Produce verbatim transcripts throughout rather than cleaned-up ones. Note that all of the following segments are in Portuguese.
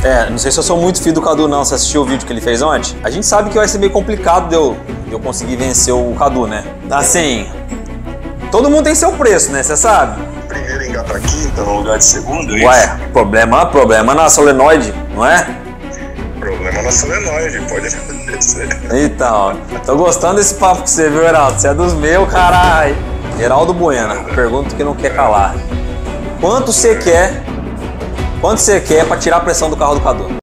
É, não sei se eu sou muito filho do Cadu não, você assistiu o vídeo que ele fez ontem? A gente sabe que vai ser meio complicado de eu, de eu conseguir vencer o Cadu, né? Assim, todo mundo tem seu preço, né? Você sabe? Primeiro engata a quinta no lugar de segundo, é Ué, problema, problema na solenoide, não é? Problema na solenoide, pode acontecer. Então, tô gostando desse papo que você viu, Heraldo. Você é dos meus, caralho. Heraldo Bueno, pergunta que não quer calar. Quanto você quer? Quanto você quer pra tirar a pressão do carro do Cadu?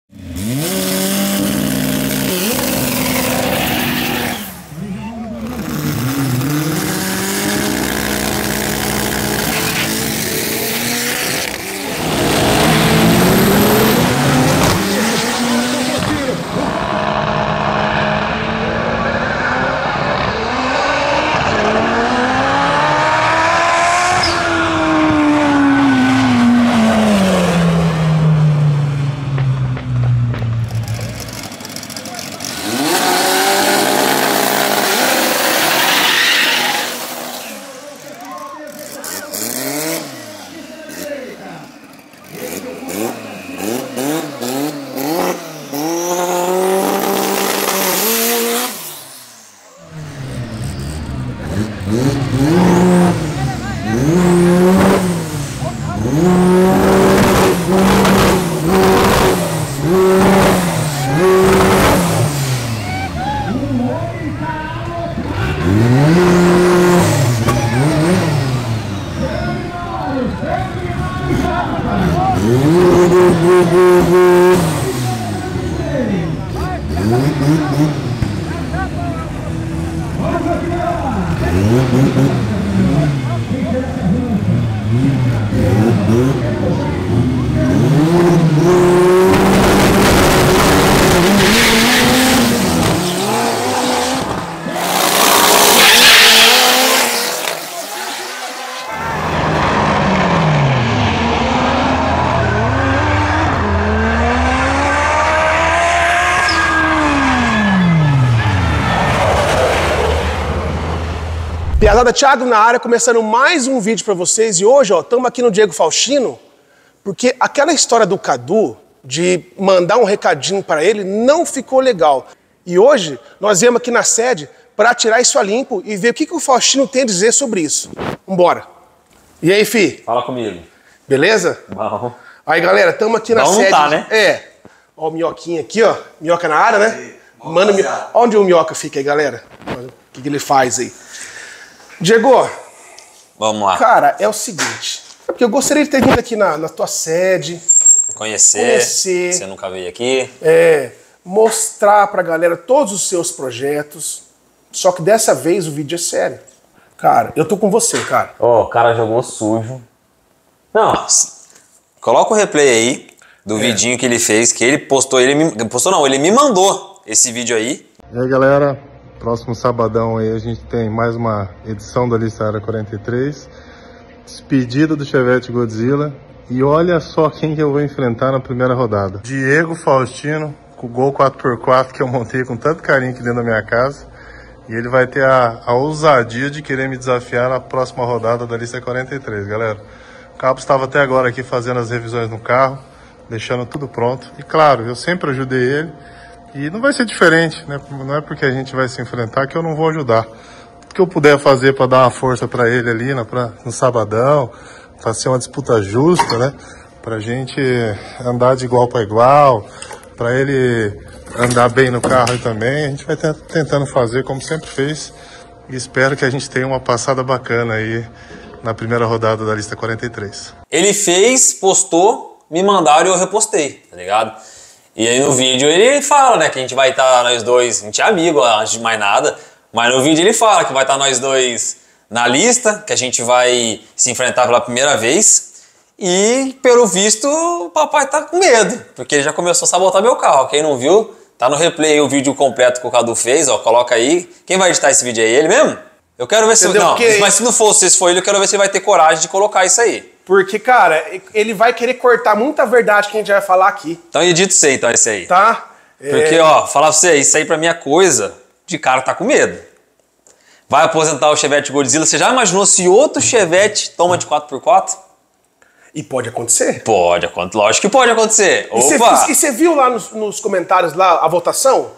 Piazada, Thiago na área, começando mais um vídeo pra vocês. E hoje, ó, estamos aqui no Diego Faustino, porque aquela história do Cadu, de mandar um recadinho pra ele, não ficou legal. E hoje, nós viemos aqui na sede pra tirar isso a limpo e ver o que, que o Faustino tem a dizer sobre isso. Vambora. E aí, fi? Fala comigo. Beleza? Bom. Aí, galera, estamos aqui na Bom sede. não tá, né? É. Ó o Minhoquinha aqui, ó. Minhoca na área, né? Manda mi... Onde o Minhoca fica aí, galera? O que, que ele faz aí? Diego, vamos lá. Cara, é o seguinte, é porque eu gostaria de ter vindo aqui na, na tua sede. Conhecer, conhecer. Você nunca veio aqui. É, mostrar pra galera todos os seus projetos. Só que dessa vez o vídeo é sério. Cara, eu tô com você, cara. Ó, oh, o cara jogou sujo. Não, coloca o replay aí do é. vidinho que ele fez, que ele postou, ele me, postou não, ele me mandou esse vídeo aí. E aí, galera? Próximo sabadão aí a gente tem mais uma edição da Lista Área quarenta e três. Despedida do Chevette Godzilla. E olha só quem que eu vou enfrentar na primeira rodada. Diego Faustino, com o Gol quatro por quatro que eu montei com tanto carinho aqui dentro da minha casa. E ele vai ter a, a ousadia de querer me desafiar na próxima rodada da Lista quarenta e três, galera. O Cabo estava até agora aqui fazendo as revisões no carro, deixando tudo pronto. E claro, eu sempre ajudei ele. E não vai ser diferente, né? Não é porque a gente vai se enfrentar que eu não vou ajudar. O que eu puder fazer para dar uma força para ele ali na, pra, no sabadão, para ser uma disputa justa, né? Pra gente andar de igual para igual, para ele andar bem no carro aí também. A gente vai tentando fazer como sempre fez. E espero que a gente tenha uma passada bacana aí na primeira rodada da Lista quarenta e três. Ele fez, postou, me mandaram e eu repostei, tá ligado? E aí no vídeo ele fala, né, que a gente vai estar nós dois, a gente é amigo antes de mais nada, mas no vídeo ele fala que vai estar nós dois na lista, que a gente vai se enfrentar pela primeira vez e, pelo visto, o papai tá com medo, porque ele já começou a sabotar meu carro. Quem não viu, tá no replay o vídeo completo que o Cadu fez, ó, coloca aí. Quem vai editar esse vídeo aí? Ele mesmo? Eu quero ver se... Entendeu? Não, Porque... mas se não fosse, se for ele, eu quero ver se ele vai ter coragem de colocar isso aí. Porque, cara, ele vai querer cortar muita verdade que a gente vai falar aqui. Então edita isso aí, então, esse aí. Tá? Porque, é... ó, falar pra você, isso aí pra mim é coisa de cara tá com medo. Vai aposentar o Chevette Godzilla. Você já imaginou se outro Chevette toma de quatro por quatro? E pode acontecer? Pode acontecer, lógico que pode acontecer. E Opa! E você viu lá nos, nos comentários lá a votação?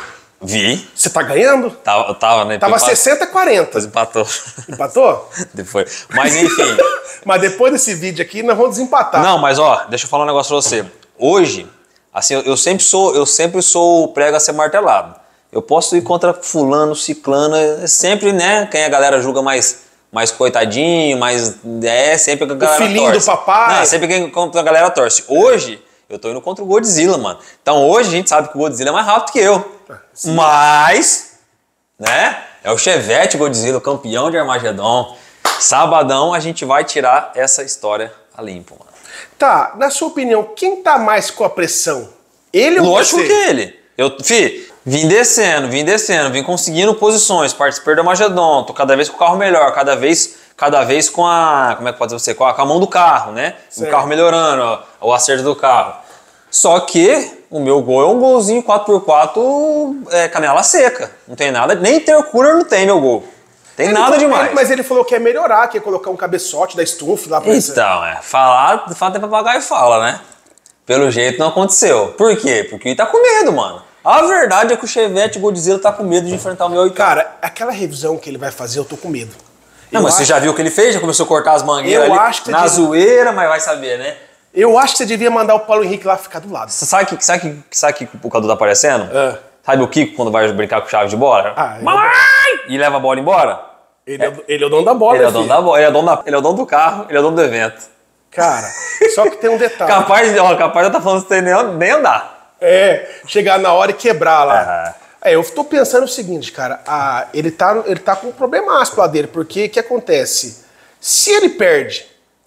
Vi. Você tá ganhando? Tava, tava né? Tava sessenta a quarenta. Depois empatou. Empatou? Depois. Mas enfim. Mas depois desse vídeo aqui, nós vamos desempatar. Não, mas ó, deixa eu falar um negócio pra você. Hoje, assim, eu, eu sempre sou, eu sempre sou o prego a ser martelado. Eu posso ir contra fulano, ciclano, é sempre, né, quem a galera julga mais, mais coitadinho, mais, é, sempre que a galera torce. O filhinho do papai. Não, sempre quem contra a galera torce. Hoje, eu tô indo contra o Godzilla, mano. Então hoje a gente sabe que o Godzilla é mais rápido que eu. Sim. Mas, né, é o Chevette Godzilla, o campeão de Armagedon. Sabadão a gente vai tirar essa história a limpo, mano. Tá, na sua opinião, quem tá mais com a pressão? Ele ou você? Lógico que ele. Eu, fi, vim descendo, vim descendo, vim conseguindo posições, participei do Armagedon, tô cada vez com o carro melhor, cada vez, cada vez com a, como é que pode dizer você, com a, com a mão do carro, né? Certo. O carro melhorando, ó, o acerto do carro. Só que o meu gol é um golzinho quatro por quatro é, canela seca. Não tem nada, nem intercooler não tem meu gol. Tem ele nada falou, demais. Ele, mas ele falou que ia melhorar, que ia colocar um cabeçote da Stumpf lá pra Então, esse... é, falar, falar até papagaio fala, né? Pelo jeito não aconteceu. Por quê? Porque ele tá com medo, mano. A verdade é que o Chevette Godzilla tá com medo de enfrentar o meu oitão. Cara, aquela revisão que ele vai fazer, eu tô com medo. Não, eu mas acho... você já viu o que ele fez? Já começou a cortar as mangueiras eu ali acho que na devia... zoeira, mas vai saber, né? Eu acho que você devia mandar o Paulo Henrique lá ficar do lado. Você sabe que, sabe que, sabe que o Cadu tá aparecendo? É. Sabe o Kiko quando vai brincar com chave de bola? Ah, Mamãe! E leva a bola embora? Ele é, ele é o dono da bola, ele é o dono da bola, ele é o dono, da, ele é o dono do carro, ele é o dono do evento. Cara, só que tem um detalhe. Capaz de, ó, capaz de eu tá falando que você nem, nem andar. É, chegar na hora e quebrar lá. É. É, eu tô pensando o seguinte, cara, a, ele, tá, ele tá com um problemaço lá dele, porque o que acontece? Se ele perde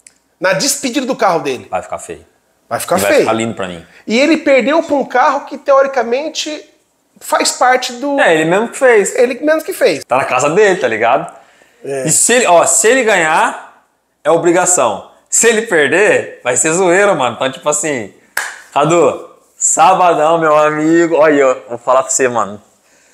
na despedida do carro dele... Vai ficar feio. Vai ficar e feio. Vai ficar lindo pra mim. E ele perdeu pra um carro que, teoricamente, faz parte do... É, ele mesmo que fez. Ele mesmo que fez. Tá na casa dele, tá ligado? É. E se ele, ó, se ele ganhar, é obrigação. Se ele perder, vai ser zoeira, mano. Então, tipo assim, Cadu, sabadão, meu amigo. Olha aí, ó, vou falar pra você, mano.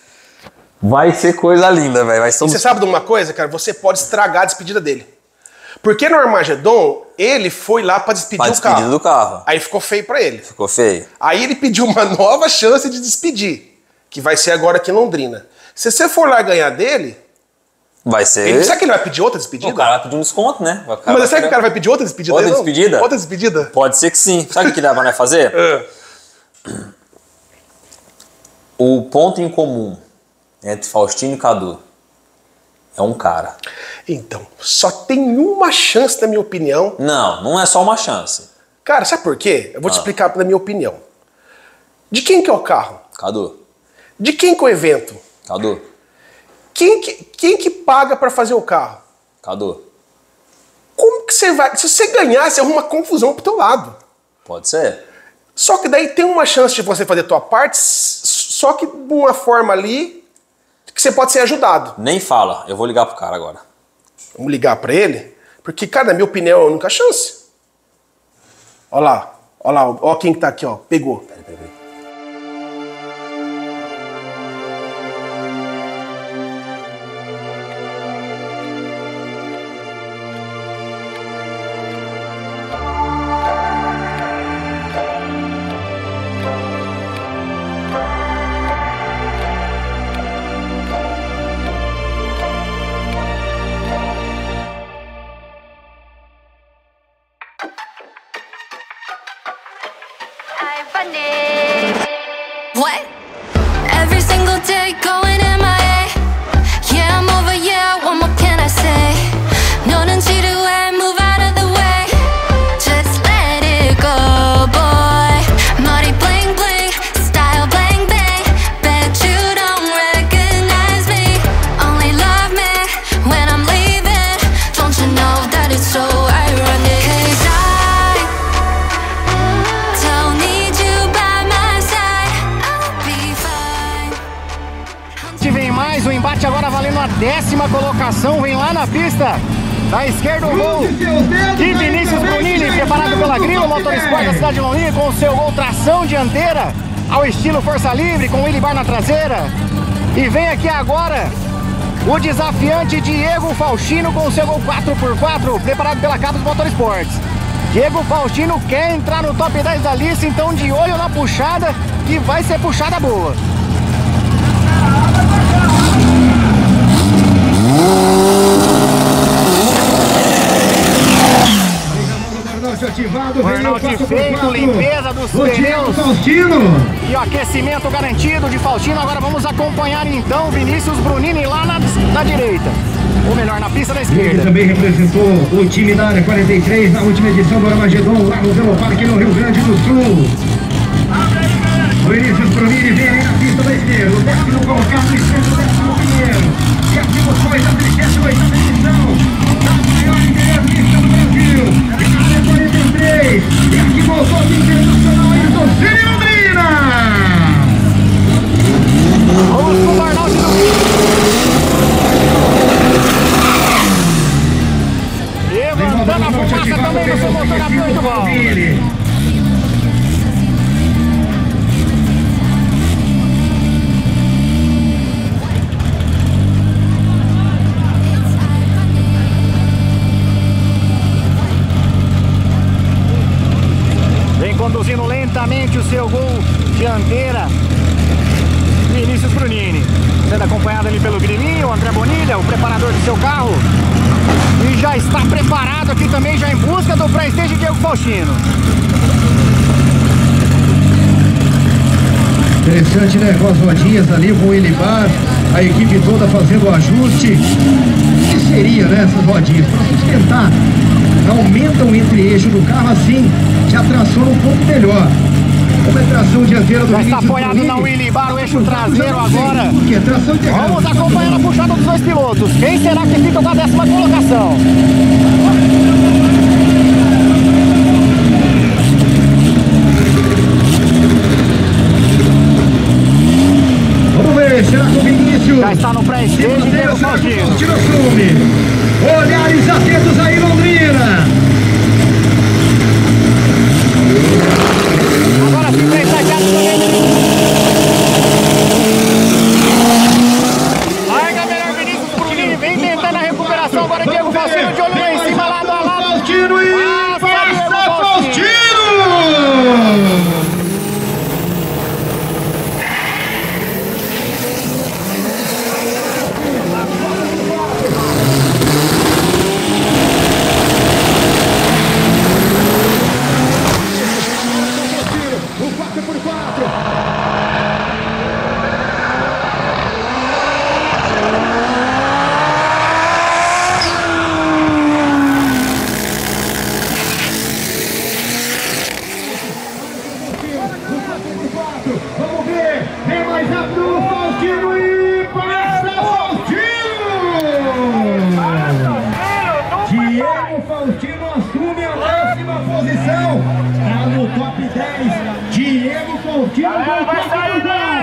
Vai ser coisa linda, velho. Vai ser um... Você sabe de uma coisa, cara? Você pode estragar a despedida dele. Porque no Armagedon, ele foi lá pra despedir pra o despedir carro. do carro. Aí ficou feio pra ele. Ficou feio. Aí ele pediu uma nova chance de despedir, que vai ser agora aqui em Londrina. Se você for lá ganhar dele... Vai ser... Ele, será que ele vai pedir outra despedida? O cara vai pedir um desconto, né? Mas será pegar... que o cara vai pedir outra despedida? Outra dele, despedida? Não? Outra despedida? Pode ser que sim. Sabe o que dá pra nós fazer? É. O ponto em comum entre Faustino e Cadu é um cara. Então, só tem uma chance, na minha opinião. Não, não é só uma chance. Cara, sabe por quê? Eu vou ah. te explicar pela minha opinião. De quem que é o carro? Cadu. De quem que é o evento? Cadu. Quem que, quem que paga pra fazer o carro? Cadu. Como que você vai... Se você ganhar, você arruma confusão pro teu lado. Pode ser. Só que daí tem uma chance de você fazer a tua parte, só que de uma forma ali que você pode ser ajudado. Nem fala. Eu vou ligar pro cara agora. Vamos ligar pra ele? Porque, cara, na minha opinião, é a única chance. Olha lá. Olha lá. Olha quem que tá aqui, ó. Pegou. Peraí, peraí, peraí. What? Every single day going M I A. Yeah, I'm over, yeah, what more can I say? 너는 지루해, move out of the way. Just let it go, boy. 머리 bling bling, style bang bang. Bet you don't recognize me. Only love me when I'm leaving. Don't you know that it's so ironic? 'Cause I don't need you by my side. I'll be fine. Vem mais um embate agora valendo a décima colocação. Vem lá na pista. Da esquerda o gol de Vinícius Brunini, preparado pela Grilo Motorsport da cidade de Londrina, com o seu gol tração dianteira ao estilo força livre, com o Willy Bar na traseira. E vem aqui agora o desafiante Diego Faustino com o seu gol quatro por quatro, preparado pela Cabos Motorsports. Diego Faustino quer entrar no top dez da lista, então de olho na puxada, que vai ser puxada boa. Ativado, burnout feito, limpeza dos pneus e o aquecimento garantido de Faustino. Agora vamos acompanhar então Vinícius Brunini lá na, na direita, ou melhor, na pista da esquerda. Ele também representou o time da área quarenta e três na última edição do Armagedon, lá no Velo Parque, no Rio Grande do Sul. O Vinícius Brunini vem aí na pista da esquerda, o décimo colocado em centro, o décimo primeiro. E as emoções da trigésima oitava edição da maior interlista do Brasil. quarenta e três, e aqui voltou o internacional aí do Cine Londrina. Vamos com o burnout do levantando a fumaça também do seu motor a oito válvulas. Conduzindo lentamente o seu Gol dianteira, Vinícius Brunini, sendo acompanhado ali pelo Grilinho, o André Bonilha, o preparador do seu carro, e já está preparado aqui também, já em busca do pré-stage Diego Faustino. Interessante, né? Com as rodinhas ali, com o Ilibar, a equipe toda fazendo o ajuste. O que seria, né, essas rodinhas? Para sustentar, aumentam o entre-eixo do carro, assim já traciona um pouco melhor. Como é tração dianteira do já está apoiado na Ilibar, o eixo traseiro agora. Que tração integrada. Vamos acompanhar a puxada dos dois pilotos. Quem será que fica com a décima colocação? Vamos ver, será que o Vinícius já está no pré-stage, Diego Faustino. Olhares atentos aí, Londrina. Agora sim, pré-stageado também. Larga melhor Vinícius Brunini, vem tentando a recuperação. Agora Diego Faustino de olho lá em cima, lado a lado. Faustino e passa Faustino! Vamos ver, vem mais rápido o Faustino e passa Faustino! Diego Faustino assume a décima posição, está no top dez. Diego Faustino vai sair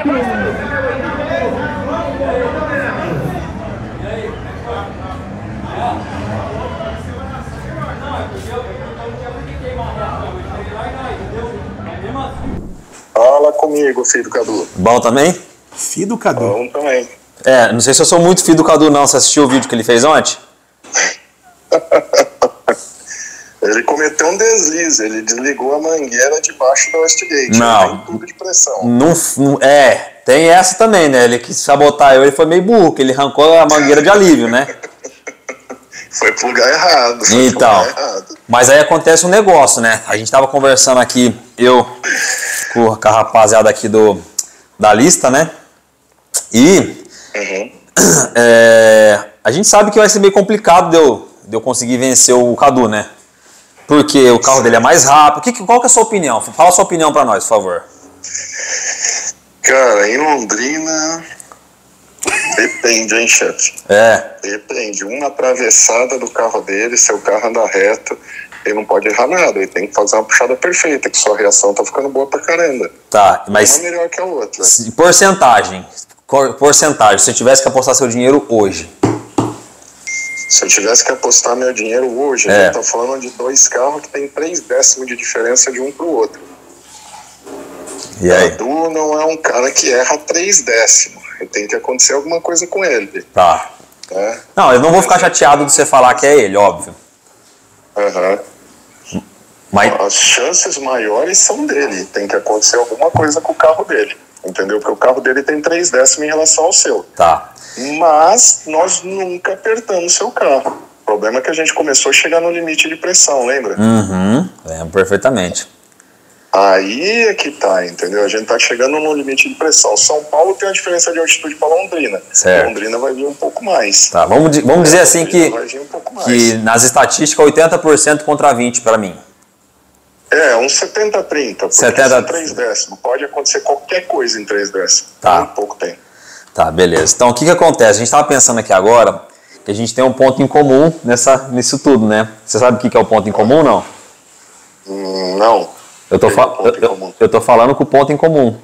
Fala comigo, filho do Cadu. Bom também? Filho do Cadu. Bom também. É, não sei se eu sou muito filho do Cadu não. Você assistiu o vídeo que ele fez ontem? Ele cometeu um deslize, ele desligou a mangueira debaixo do Westgate. Não. Tem tubo de pressão. Não, não, é, tem essa também, né? Ele quis sabotar eu, ele foi meio burro, que ele arrancou a mangueira de alívio, né? Foi pro lugar errado. Foi Então, pro lugar errado. mas aí acontece um negócio, né? A gente tava conversando aqui, eu com a rapaziada aqui do, da lista, né? E Uhum. é, a gente sabe que vai ser meio complicado de eu, de eu conseguir vencer o Cadu, né? Porque o carro dele é mais rápido. Que, qual que é a sua opinião? Fala a sua opinião pra nós, por favor. Cara, em Londrina... Depende, hein, chefe? É. Depende. Uma atravessada do carro dele, seu carro anda reto, ele não pode errar nada. Ele tem que fazer uma puxada perfeita, que sua reação tá ficando boa pra caramba. Tá, mas... Uma melhor que a outra. Porcentagem. Porcentagem. Se você tivesse que apostar seu dinheiro hoje. Se eu tivesse que apostar meu dinheiro hoje, É. a gente tá falando de dois carros que tem três décimos de diferença de um pro outro. E aí? Cadu não é um cara que erra três décimos. Tem que acontecer alguma coisa com ele. Tá. Né? Não, eu não vou ficar chateado de você falar que é ele, óbvio. Aham. Mas... As chances maiores são dele. Tem que acontecer alguma coisa com o carro dele. Entendeu? Porque o carro dele tem três décimos em relação ao seu. Tá. Mas nós nunca apertamos seu carro. O problema é que a gente começou a chegar no limite de pressão, lembra? Uhum, lembro perfeitamente. Aí é que tá, entendeu? A gente tá chegando no limite de pressão. São Paulo tem uma diferença de altitude para Londrina. Certo. Londrina vai vir um pouco mais. Tá, vamos, di- vamos dizer assim que, vai vir um pouco mais. que nas estatísticas oitenta por cento contra vinte para mim. É, uns setenta a trinta. setenta são três décimos. Pode acontecer qualquer coisa em três décimos. Tá. Muito pouco tem. Tá, beleza. Então o que que acontece? A gente tava pensando aqui agora que a gente tem um ponto em comum nessa, nisso tudo, né? Você sabe o que que é o ponto em comum, não? Hum, não. Eu tô, Tem fa- um ponto eu, em eu- comum. eu tô falando com o ponto em comum.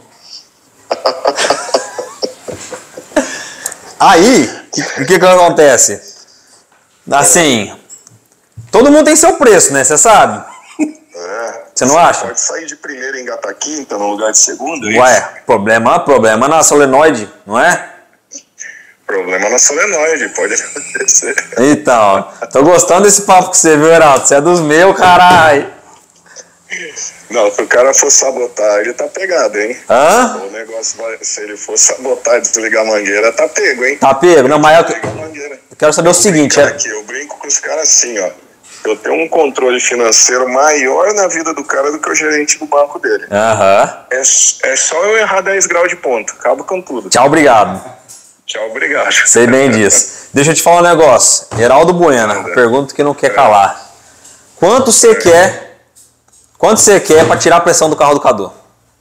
Aí, o que, que que acontece? Assim, todo mundo tem seu preço, né? Você sabe? É. Você não acha? Pode sair de primeira e engatar quinta no lugar de segunda. é Ué, isso? problema, problema na solenoide, não é? Problema na solenoide, pode acontecer. Então, tô gostando desse papo que você viu, Heraldo. Você é dos meus, caralho. Não, se o cara for sabotar, ele tá pegado, hein? Hã? O negócio vai, se ele for sabotar e desligar a mangueira, tá pego, hein? Tá pego? Não, mas eu, Desliga a mangueira. eu quero saber o seguinte, Cara, é... aqui, eu brinco com os caras assim, ó. Eu tenho um controle financeiro maior na vida do cara do que o gerente do banco dele. Aham. É, é só eu errar dez graus de ponto. Acaba com tudo. Tchau, obrigado. Tchau, obrigado. Sei bem disso. Deixa eu te falar um negócio. Heraldo Bueno, pergunta que não quer calar. Quanto você quer... Quanto você quer pra tirar a pressão do carro do Cadu?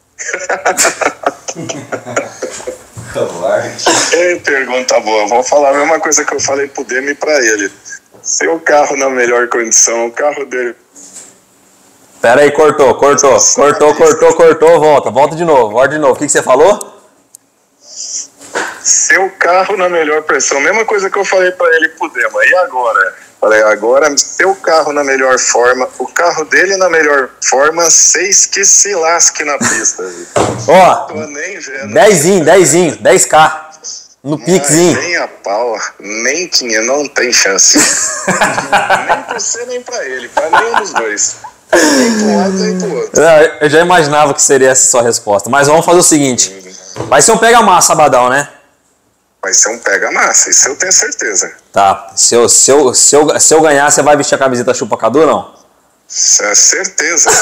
Ei, pergunta boa. Vou falar a mesma coisa que eu falei pro Demi e pra ele. Seu carro na melhor condição, o carro dele... Pera aí, cortou, cortou, cortou, cortou, cortou, volta, volta de novo, volta de novo. O que, que você falou? Seu carro na melhor pressão, mesma coisa que eu falei pra ele e pro Dema. E agora? Falei, agora seu carro na melhor forma, o carro dele na melhor forma, seis que se lasque na pista. Ó, Tô nem vendo. dezinho, dezinho, dez K. No Pixinho. Nem a pau, nem tinha, não tem chance. Nem pra você, nem pra ele, pra nenhum dos dois. Nem pro lado, nem pro outro. Não, eu já imaginava que seria essa a sua resposta. Mas vamos fazer o seguinte. Vai ser um pega-massa sabadão, né? Vai ser um pega-massa, isso eu tenho certeza. Tá. Se eu, se, eu, se, eu, se eu ganhar, você vai vestir a camiseta Chupa Cadu ou não? Isso é certeza.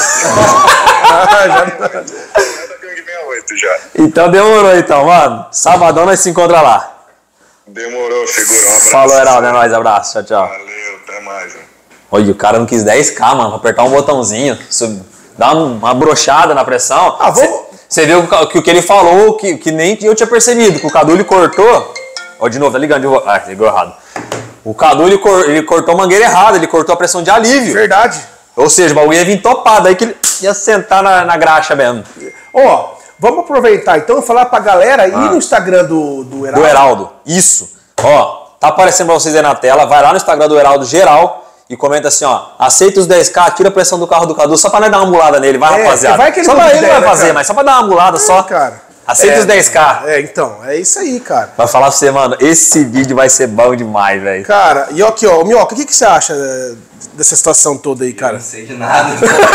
Já da Gangue sessenta e oito já. Então demorou então, mano. Sabadão nós se encontra lá. Demorou, figurão. Um abraço. Falou, Heraldo. É nóis. Abraço. Tchau, tchau. Valeu, até mais. Hein? Olha, o cara não quis dez K, mano, pra apertar um botãozinho. Sub, dar uma brochada na pressão. Ah, vamos... Você viu que, que o que ele falou, que, que nem eu tinha percebido, que o Cadu ele cortou. Ó, de novo, tá ligando? De novo. Ah, ligou errado. O Cadu ele, cor, ele cortou a mangueira errada, ele cortou a pressão de alívio. Verdade. Ou seja, o bagulho ia vir topado, aí que ele ia sentar na, na graxa mesmo. Ó, vamos aproveitar então e falar pra galera ir no Instagram do, do Heraldo. Do Heraldo. Isso. Ó, tá aparecendo pra vocês aí na tela. Vai lá no Instagram do Heraldo geral e comenta assim, ó. Aceita os dez K, tira a pressão do carro do Cadu, só pra nós dar uma mulada nele, vai, É, rapaziada. vai que ele só pra não ele não vai der, né, fazer, cara? mas só pra dar uma mulada É, só. cara. Aceita É, os dez K. É, então, é isso aí, cara. Vai falar pra você, mano, esse vídeo vai ser bom demais, velho. Cara, e aqui, ó, Minhoca, o que, que você acha eh, dessa situação toda aí, cara? Não sei de nada.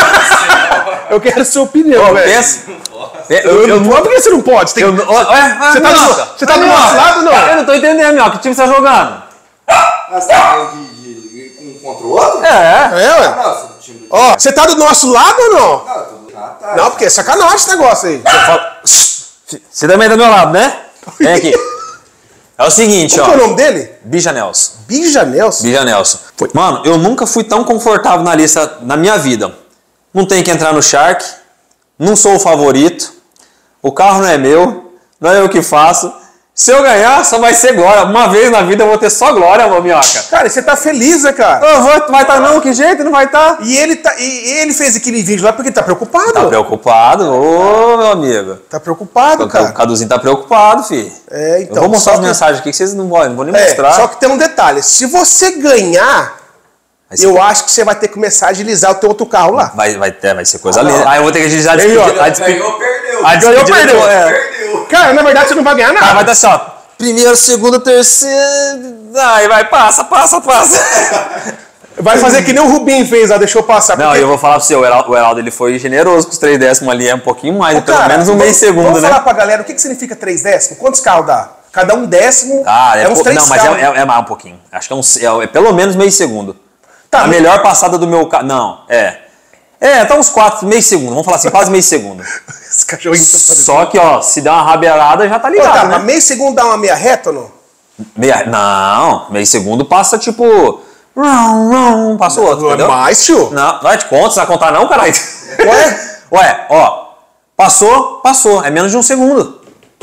Eu quero sua opinião, Ô, velho. pensa. Eu, Eu, eu, não por que você não pode? Você, tem, eu, você, ó, é, você tá, do, Minhoca, você tá do Minhoca. nosso lado ou não? Eu não tô entendendo, Minhoca. Que time você tá jogando? Ah, você tá falando de, de, de um contra o outro? É. É, Ah, ué. não, eu sou do time do Ó, você tá do nosso lado ou não? Não, eu tô do... Ah, tá. Não, porque é sacanagem esse negócio aí. Fala- Você também tá do meu lado, né? Vem aqui. É o seguinte, Qual ó. que é o nome dele? Bija Nelson. Bija Nelson. Bija Nelson. Mano, eu nunca fui tão confortável na lista na minha vida. Não tenho que entrar no Shark. Não sou o favorito. O carro não é meu. Não é eu que faço. Se eu ganhar, só vai ser glória. Uma vez na vida eu vou ter só glória, meu minhoca. Cara, você tá feliz, né, cara? Eu vou, vai estar tá não? Que jeito? Não vai estar? Tá? E ele, tá, e ele fez aquele vídeo lá porque ele tá preocupado. Tá preocupado? Ô, meu amigo. Tá preocupado, O cara. Caduzinho tá preocupado, filho. É, então. Eu vou mostrar só as que- mensagens aqui que vocês não vão, não vou nem É, mostrar. só que tem um detalhe. Se você ganhar, Vai ser- eu acho que você vai ter que começar a agilizar o teu outro carro lá. Vai, vai, ter, vai ser coisa linda. Ah, eu vou ter que agilizar a Aí, ó. despedida. A despedida. Ganhou, perdeu. A Ganhou, despedida perdeu. do- é. Perdeu. Cara, na verdade você não vai ganhar nada. Ah, vai dar assim, ó. Primeiro, segundo, terceiro. Ai, vai, passa, passa, passa. Vai fazer que nem o Rubinho fez, ó, deixou passar. Não, porque... eu vou falar pro você, o Heraldo, o Heraldo ele foi generoso com os três décimos ali, é um pouquinho mais, Ô, pelo cara, menos um meio segundo, vamos né? Vamos falar pra galera, o que, que significa três décimos? Quantos carros dá? Cada um décimo Ah, é, é uns po- três Não, mas carros. é, é, é mais um pouquinho. Acho que é, um, é, é pelo menos meio segundo. Tá, a mas- melhor passada do meu carro. Não, é. É, tá uns quatro, meio segundo. Vamos falar assim, quase meio segundo. Esse cachorrinho tá parecendo- Só que, ó, se der uma rabeirada, já tá Ô, ligado, tá, né? mas meio segundo dá uma meia reta ou não? Meia, não, meio segundo passa tipo. Rum, rum, passa o outro, entendeu? Mais, tio? Não, vai te conta, você vai contar não, caralho? Ué? Ué, ó. Passou, passou. É menos de um segundo.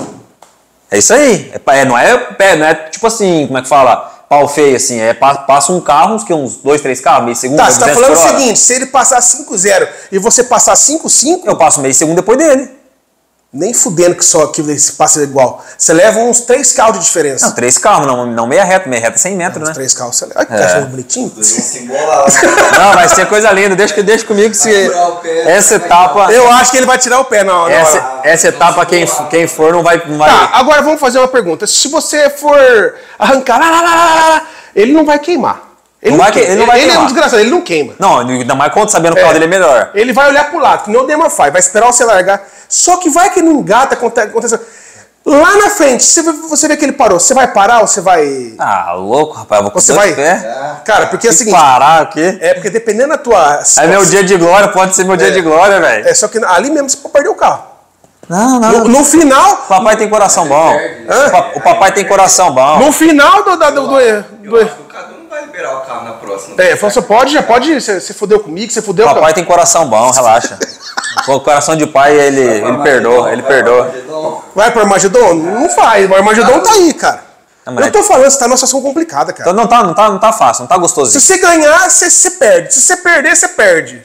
É isso aí. É, pa- é, não, é, é, não é tipo assim, como é que fala? Pau feio, assim. É, pa- passa um carro, uns, que, uns dois, três carros, meio segundo. Tá, vai você tá duzentos falando o por hora. seguinte, se ele passar cinco zero e você passar cinco cinco, Eu passo meio segundo depois dele. nem fudendo que só que esse passa igual. Você leva uns três carros de diferença. Não, três carros, não, não meia reta. Meia reta é cem metros, Uns né? três carros. Você leva. Olha que É. cachorro bonitinho. Não, vai ser coisa linda. Deixa, que- deixa comigo que se essa etapa... Eu acho que ele vai tirar o pé, não. não. Essa, essa etapa, quem, quem for, não vai... Não vai... Tá, agora vamos fazer uma pergunta. Se você for arrancar, lá, lá, lá, lá, lá, ele não vai queimar. Ele Não vai que- queima. ele não vai Ele é um queimar. desgraçado, ele não queima. Não, ainda mais quando sabendo que o carro dele é melhor. Ele vai olhar pro lado, que nem o Dema faz, vai esperar você largar. Só que vai que não engata, aconte- acontece. Lá na frente, você vê, você vê que ele parou. Você vai parar ou você vai. Ah, louco, rapaz. Eu vou com Você dois vai? pés. Cara, porque é o Que seguinte. parar, o quê? É porque dependendo da tua. É meu dia de glória, pode ser meu dia É. de glória, velho. É, só que ali mesmo você pode perder o carro. Não, No, não. no final. O papai tem coração bom. Hã? O pa- O papai tem coração bom. No final do. do, do, do, Eu do acho que o Cadu não vai liberar o carro na próxima. é, falou, você pode, já pode. Você, você fudeu comigo, você fudeu O com papai tem coração bom, relaxa. O coração de pai, ele, ele perdoa, ele perdoa. Vai pro Armagedon? Não faz. O Armagedon tá aí, cara. Não, mas Eu tô falando, você tá numa situação complicada, cara. Então não tá, não tá, não tá fácil, não tá Se gostosinho. você ganhar, você, você perde. Se você perder, você perde.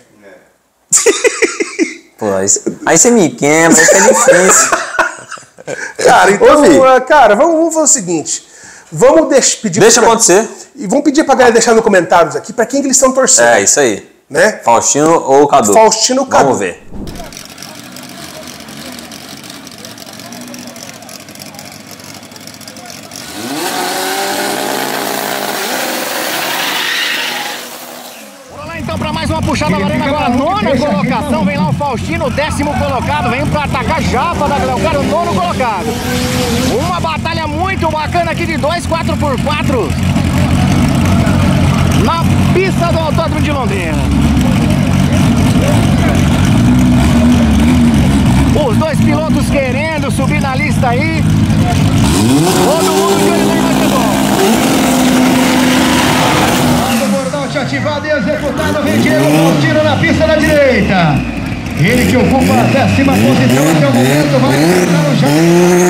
Pô, aí, cê- aí você me quebra, aí fica difícil. Cara, então, Ô, Vi. ah, cara, vamos, vamos fazer o seguinte. Vamos deix- pedir Deixa pra- acontecer. E vamos pedir pra galera deixar nos comentários aqui pra quem que eles estão torcendo. É, isso aí. Né? Faustino ou Cadu? Faustino ou Cadu. Vamos ver. Bora lá então pra mais uma puxada valendo agora. Nona colocação, vem lá o Faustino, décimo colocado. Vem pra atacar Japa da Cleocário, nono colocado. Uma batalha muito bacana aqui de dois quatro por quatro na pista do Autódromo de Londrina. Os dois pilotos querendo subir na lista aí. Todo mundo de olho no O burnout ativado e executado, vem Diego Faustino na pista da direita. Ele que ocupa a décima posição até o momento, vai entrar no já.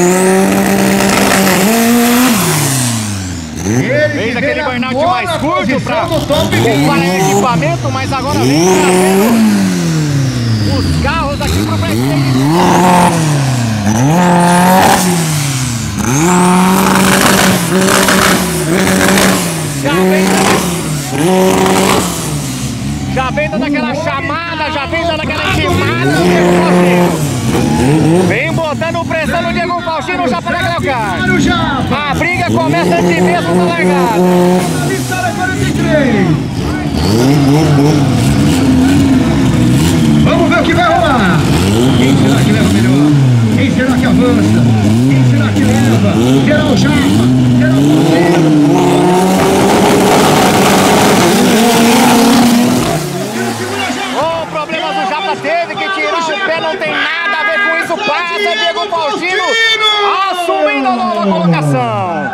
Ele Fez que aquele vem na burnout nona mais curto posição pra do top ocupar vinte. equipamento, mas agora vem trazendo os carros aqui pro backstage. Já vem já vem dando aquela chamada, já vem dando aquela intimada no Diego Faustino. Vem botando pressão no Diego Faustino já para Cleocário. Olha o Japa, A briga começa antes mesmo da largada. na vitória quarenta e três. Vamos ver o que vai rolar. Quem será que leva melhor? Quem será que avança? Quem será que leva? Será o Japa? Será o Faustino? O problema do Japa teve que tirar o pé, não tem nada a ver com isso. Passa Diego Faustino assumindo a nova colocação.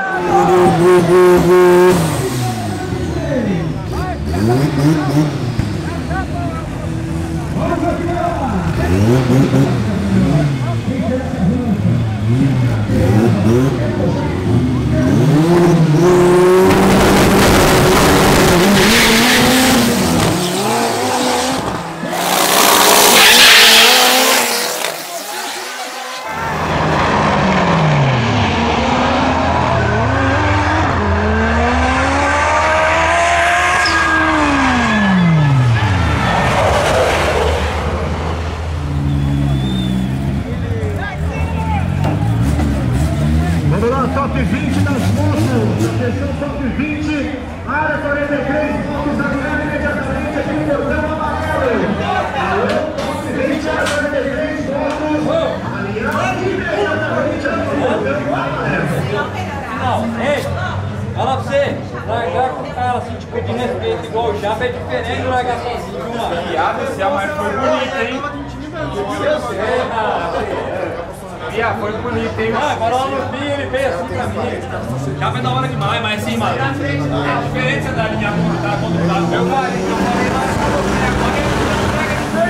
Vamos lá, top vinte das motos. Atenção, top vinte. Área quarenta e três, motos agora. Fala pra você, largar com o cara assim, tipo, de respeito igual o Japa é diferente de largar sozinho, viu, mano? Viado, esse mas foi bonito, hein? Eu sei, Viado, foi bonito, hein? Ah, agora lá no fim ele veio assim pra mim. Japa é da hora demais, mas sim, mano. É diferente você dar linha contra contra o lado. Meu carinho, eu falei lá, agora ele não pega de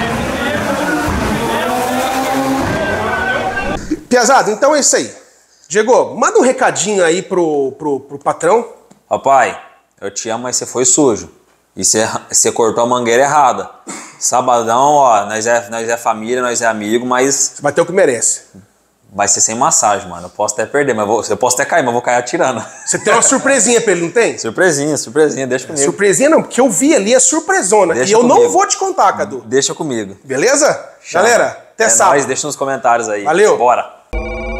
verdade. Piazada, então é isso aí. Diego, manda um recadinho aí pro, pro, pro patrão. Papai, eu te amo, mas você foi sujo. E você, você cortou a mangueira errada. Sabadão, ó, nós é, nós é família, nós é amigo, mas... Você vai ter o que merece. Vai ser sem massagem, mano. Eu posso até perder, mas vou, eu posso até cair, mas vou cair atirando. Você tem uma surpresinha pra ele, não tem? Surpresinha, surpresinha, deixa comigo. Surpresinha não, porque eu vi ali, é surpresona. Deixa e eu comigo. não vou te contar, Cadu. Deixa comigo. Beleza? Chama. Galera, até é sábado. nóis, deixa nos comentários aí. Valeu. Bora.